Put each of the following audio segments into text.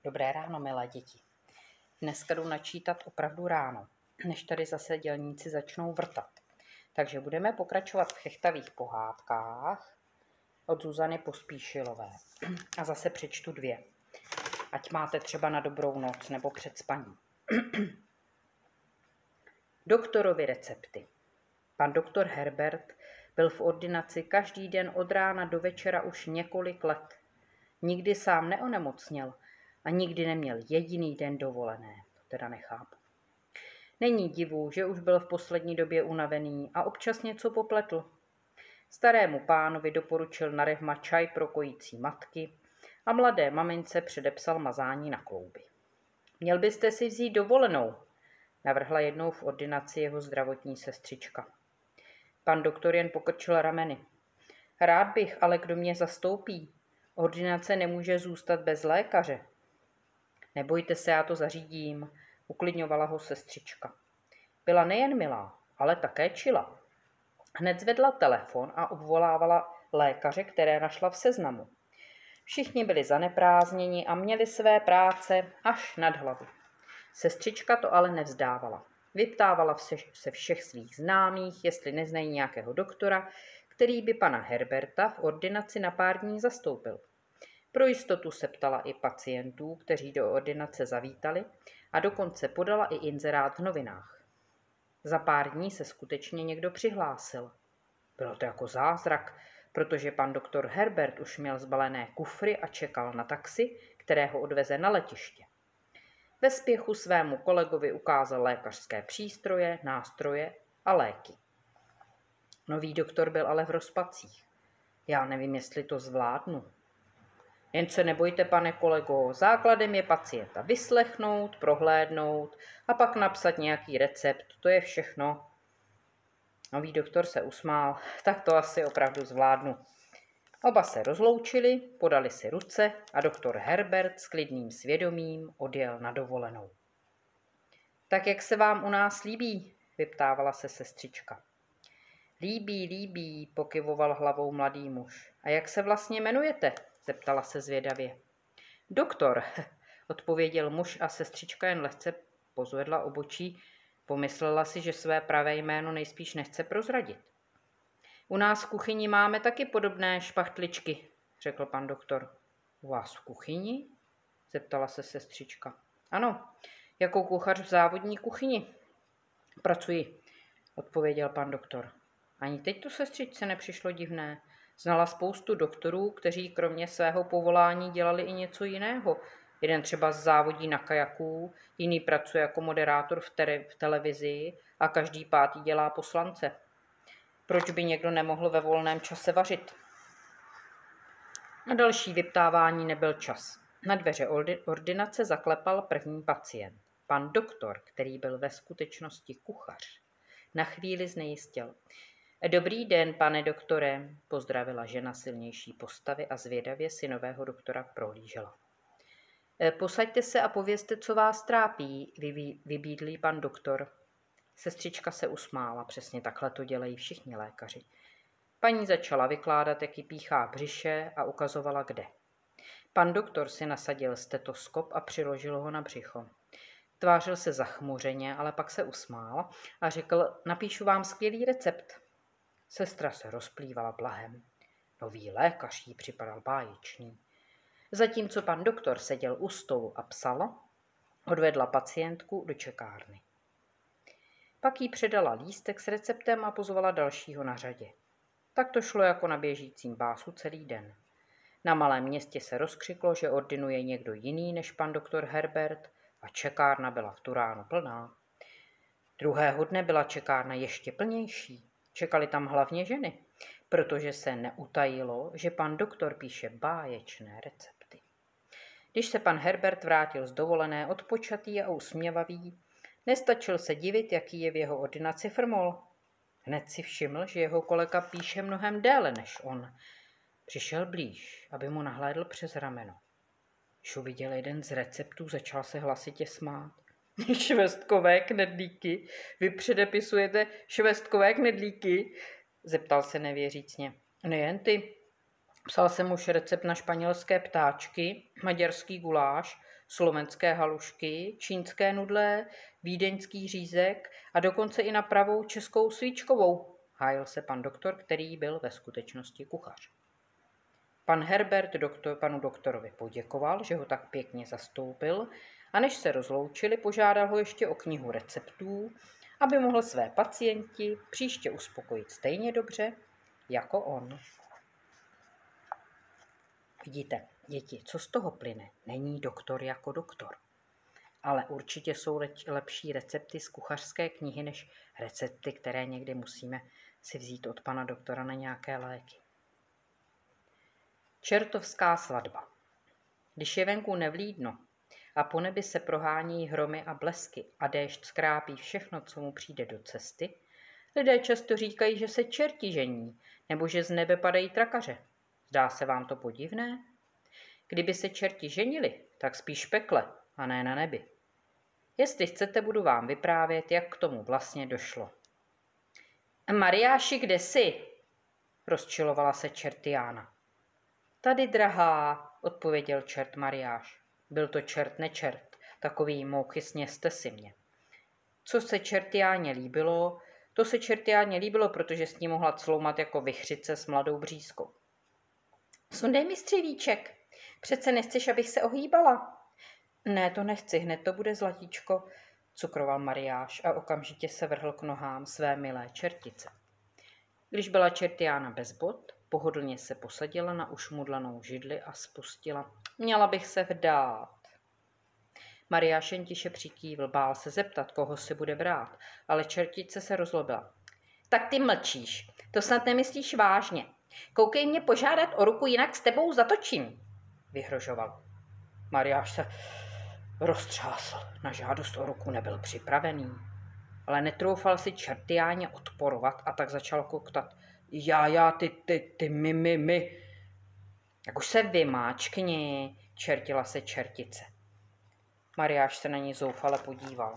Dobré ráno, milé děti. Dneska jdu načítat opravdu ráno, než tady zase dělníci začnou vrtat. Takže budeme pokračovat v chechtavých pohádkách od Zuzany Pospíšilové. A zase přečtu 2. Ať máte třeba na dobrou noc nebo před spaním. Doktorovi recepty. Pan doktor Herbert byl v ordinaci každý den od rána do večera už několik let. Nikdy sám neonemocněl a nikdy neměl jediný den dovolené. To teda nechápu. Není divu, že už byl v poslední době unavený a občas něco popletl. Starému pánovi doporučil na revma čaj pro kojící matky a mladé mamince předepsal mazání na klouby. Měl byste si vzít dovolenou, navrhla jednou v ordinaci jeho zdravotní sestřička. Pan doktor jen pokrčil rameny. Rád bych, ale kdo mě zastoupí? Ordinace nemůže zůstat bez lékaře. Nebojte se, já to zařídím, uklidňovala ho sestřička. Byla nejen milá, ale také čilá. Hned zvedla telefon a obvolávala lékaře, které našla v seznamu. Všichni byli zaneprázdněni a měli své práce až nad hlavu. Sestřička to ale nevzdávala. Vyptávala se všech svých známých, jestli neznají nějakého doktora, který by pana Herberta v ordinaci na pár dní zastoupil. Pro jistotu se ptala i pacientů, kteří do ordinace zavítali, a dokonce podala i inzerát v novinách. Za pár dní se skutečně někdo přihlásil. Bylo to jako zázrak, protože pan doktor Herbert už měl zbalené kufry a čekal na taxi, které ho odveze na letiště. Ve spěchu svému kolegovi ukázal lékařské přístroje, nástroje a léky. Nový doktor byl ale v rozpacích. Já nevím, jestli to zvládnu. Jen se nebojte, pane kolego, základem je pacienta vyslechnout, prohlédnout a pak napsat nějaký recept, to je všechno. Nový doktor se usmál, tak to asi opravdu zvládnu. Oba se rozloučili, podali si ruce a doktor Herbert s klidným svědomím odjel na dovolenou. Tak jak se vám u nás líbí? Vyptávala se sestřička. Líbí, pokyvoval hlavou mladý muž. A jak se vlastně jmenujete? Zeptala se zvědavě. Doktor, odpověděl muž a sestřička jen lehce pozvedla obočí. Pomyslela si, že své pravé jméno nejspíš nechce prozradit. U nás v kuchyni máme taky podobné špachtličky, řekl pan doktor. U vás v kuchyni? Zeptala se sestřička. Ano, jako kuchař v závodní kuchyni. Pracuji, odpověděl pan doktor. Ani teď to sestřičce nepřišlo divné. Znala spoustu doktorů, kteří kromě svého povolání dělali i něco jiného. Jeden třeba závodí na kajaků, jiný pracuje jako moderátor v televizi a každý pátý dělá poslance. Proč by někdo nemohl ve volném čase vařit? Na další vyptávání nebyl čas. Na dveře ordinace zaklepal první pacient. Pan doktor, který byl ve skutečnosti kuchař, na chvíli znejistil. Dobrý den, pane doktore, pozdravila žena silnější postavy a zvědavě si nového doktora prohlížela. Posaďte se a povězte, co vás trápí, vybídlý pan doktor. Sestřička se usmála, přesně takhle to dělají všichni lékaři. Paní začala vykládat, jak jí píchá břiše a ukazovala kde. Pan doktor si nasadil stetoskop a přiložil ho na břicho. Tvářil se zachmuřeně, ale pak se usmál a řekl, napíšu vám skvělý recept. Sestra se rozplývala blahem. Nový lékař jí připadal báječný. Zatímco pan doktor seděl u stolu a psal, odvedla pacientku do čekárny. Pak jí předala lístek s receptem a pozvala dalšího na řadě. Tak to šlo jako na běžícím pásu celý den. Na malém městě se rozkřiklo, že ordinuje někdo jiný než pan doktor Herbert a čekárna byla v tu ránu plná. Druhého dne byla čekárna ještě plnější. Čekali tam hlavně ženy, protože se neutajilo, že pan doktor píše báječné recepty. Když se pan Herbert vrátil z dovolené odpočatý a usměvavý, nestačil se divit, jaký je v jeho ordinaci frmol. Hned si všiml, že jeho kolega píše mnohem déle než on. Přišel blíž, aby mu nahlédl přes rameno. Když uviděl jeden z receptů, začal se hlasitě smát. Švestkové knedlíky? Vy předepisujete švestkové knedlíky? Zeptal se nevěřícně. Nejen ty. Psal jsem už recept na španělské ptáčky, maďarský guláš, slovenské halušky, čínské nudle, vídeňský řízek a dokonce i na pravou českou svíčkovou, hájil se pan doktor, který byl ve skutečnosti kuchař. Pan Herbert panu doktorovi poděkoval, že ho tak pěkně zastoupil, a než se rozloučili, požádal ho ještě o knihu receptů, aby mohl své pacienti příště uspokojit stejně dobře jako on. Vidíte, děti, co z toho plyne? Není doktor jako doktor. Ale určitě jsou lepší recepty z kuchařské knihy, než recepty, které někdy musíme si vzít od pana doktora na nějaké léky. Čertovská svatba. Když je venku nevlídno a po nebi se prohání hromy a blesky a déšť skrápí všechno, co mu přijde do cesty, lidé často říkají, že se čerti žení, nebo že z nebe padají trakaře. Zdá se vám to podivné? Kdyby se čerti ženili, tak spíš v pekle, a ne na nebi. Jestli chcete, budu vám vyprávět, jak k tomu vlastně došlo. Mariáši, kde jsi? Rozčilovala se čertiána. Tady, drahá, odpověděl čert Mariáš. Byl to čert nečert, takový mouchy, sněste si mě. Co se čertiáně líbilo, to se čertiáně líbilo, protože s ní mohla cloumat jako vichřice s mladou břízkou. Sundej mi střivíček, přece nechceš, abych se ohýbala. Ne, to nechci, hned to bude, zlatíčko, cukroval Mariáš a okamžitě se vrhl k nohám své milé čertice. Když byla čertiána bez bot, pohodlně se posadila na ušmudlanou židli a spustila. Měla bych se vdát. Mariáš jen tiše přikývl, bál se zeptat, koho si bude brát, ale čertice se rozlobila. Tak ty mlčíš, to snad nemyslíš vážně. Koukej mě požádat o ruku, jinak s tebou zatočím, vyhrožoval. Mariáš se roztřásl, na žádost o ruku nebyl připravený, ale netroufal si čertiáně odporovat a tak začal koktat. Ty, my. Jak už se vymáčkni, čertila se čertice. Mariáš se na ní zoufale podíval.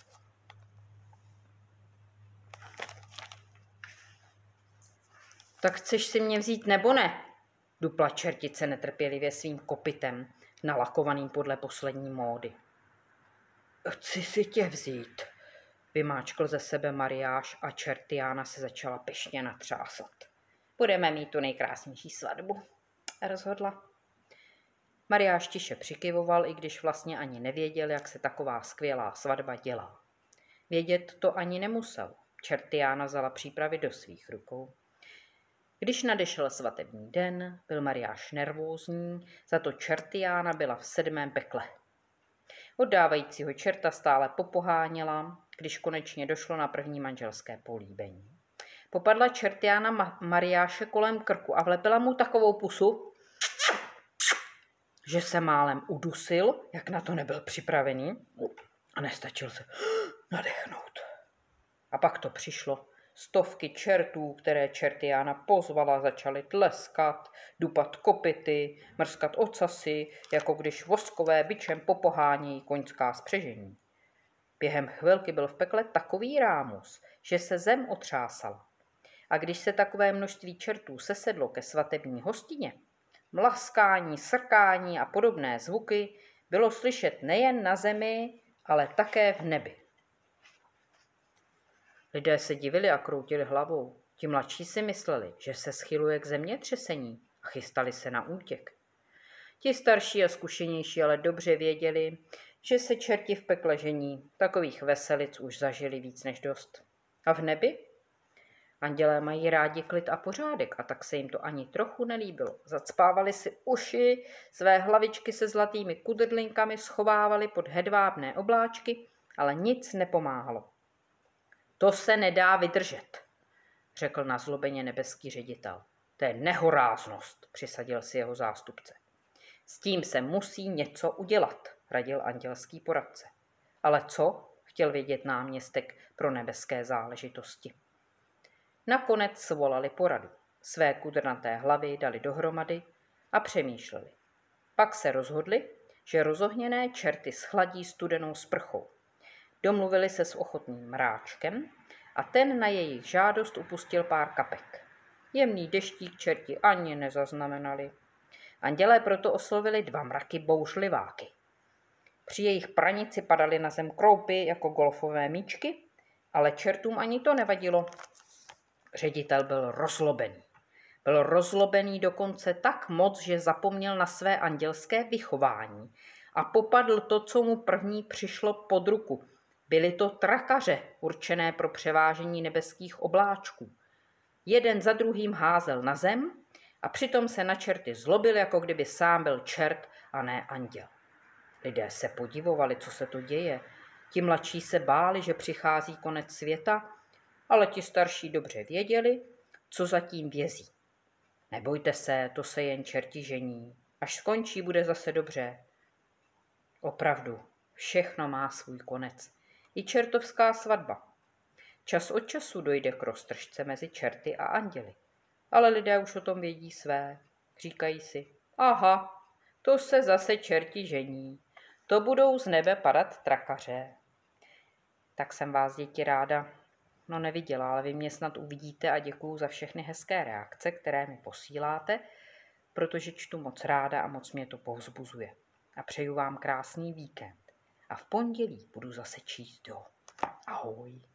Tak chceš si mě vzít nebo ne? Dupla čertice netrpělivě svým kopytem, nalakovaným podle poslední módy. Chci si tě vzít, vymáčkl ze sebe Mariáš a čertiána se začala pyšně natřásat. Budeme mít tu nejkrásnější svatbu, rozhodla. Mariáš tiše přikyvoval, i když vlastně ani nevěděl, jak se taková skvělá svatba dělá. Vědět to ani nemusel. Čertiána vzala přípravy do svých rukou. Když nadešel svatební den, byl Mariáš nervózní, za to čertiána byla v 7. pekle. Oddávajícího čerta stále popoháněla, když konečně došlo na první manželské políbení. Popadla čertiána Mariáše kolem krku a vlepila mu takovou pusu, že se málem udusil, jak na to nebyl připravený, a nestačil se nadechnout. A pak to přišlo. Stovky čertů, které čertiána pozvala, začaly tleskat, dupat kopyty, mrskat ocasy, jako když voskové bičem popohánějí koňská spřežení. Během chvilky byl v pekle takový rámus, že se zem otřásala. A když se takové množství čertů sesedlo ke svatební hostině, mlaskání, srkání a podobné zvuky bylo slyšet nejen na zemi, ale také v nebi. Lidé se divili a kroutili hlavou. Ti mladší si mysleli, že se schyluje k zemětřesení a chystali se na útěk. Ti starší a zkušenější ale dobře věděli, že se čerti v pekle žení. Takových veselic už zažili víc než dost. A v nebi? Andělé mají rádi klid a pořádek, a tak se jim to ani trochu nelíbilo. Zacpávali si uši, své hlavičky se zlatými kudrlinkami schovávali pod hedvábné obláčky, ale nic nepomáhalo. To se nedá vydržet, řekl nazlobeně nebeský ředitel. To je nehoráznost, přisadil si jeho zástupce. S tím se musí něco udělat, radil andělský poradce. Ale co? Chtěl vědět náměstek pro nebeské záležitosti. Nakonec svolali poradu. Své kudrnaté hlavy dali dohromady a přemýšleli. Pak se rozhodli, že rozohněné čerty schladí studenou sprchou. Domluvili se s ochotným mráčkem a ten na jejich žádost upustil pár kapek. Jemný deštík čerti ani nezaznamenali. Andělé proto oslovili 2 mraky bouřliváky. Při jejich pranici padaly na zem kroupy jako golfové míčky, ale čertům ani to nevadilo. Ředitel byl rozlobený. Byl rozlobený dokonce tak moc, že zapomněl na své andělské vychování a popadl to, co mu první přišlo pod ruku. Byly to trakaře určené pro převážení nebeských obláčků. Jeden za druhým házel na zem a přitom se na čerty zlobil, jako kdyby sám byl čert a ne anděl. Lidé se podivovali, co se to děje. Ti mladší se báli, že přichází konec světa, ale ti starší dobře věděli, co zatím vězí. Nebojte se, to se jen čerti žení. Až skončí, bude zase dobře. Opravdu, všechno má svůj konec. I čertovská svatba. Čas od času dojde k roztržce mezi čerty a anděli. Ale lidé už o tom vědí své. Říkají si, aha, to se zase čerti žení. To budou z nebe padat trakaře. Tak jsem vás, děti, ráda neviděla, ale vy mě snad uvidíte a děkuju za všechny hezké reakce, které mi posíláte, protože čtu moc ráda a moc mě to povzbuzuje. A přeju vám krásný víkend. A v pondělí budu zase číst dál. Ahoj.